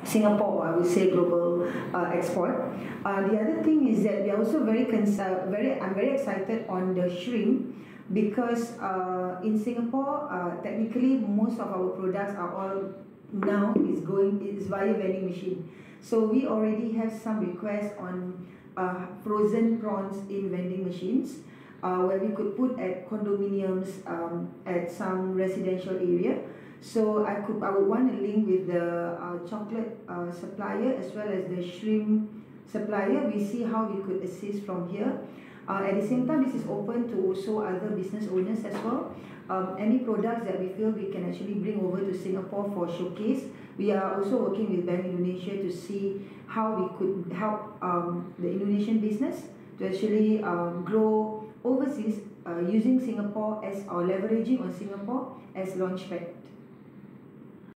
Singapore, I would say global export. The other thing is that we are also I'm very excited on the shrimp because in Singapore, technically most of our products are all now is via vending machine. So we already have some requests on frozen prawns in vending machines. Where we could put at condominiums at some residential area. So I would want to link with the chocolate supplier as well as the shrimp supplier. We see how we could assist from here. At the same time, this is open to also other business owners as well. Any products that we feel we can actually bring over to Singapore for showcase. We are also working with Bank Indonesia to see how we could help the Indonesian business to actually grow overseas using Singapore as or leveraging on Singapore as launchpad.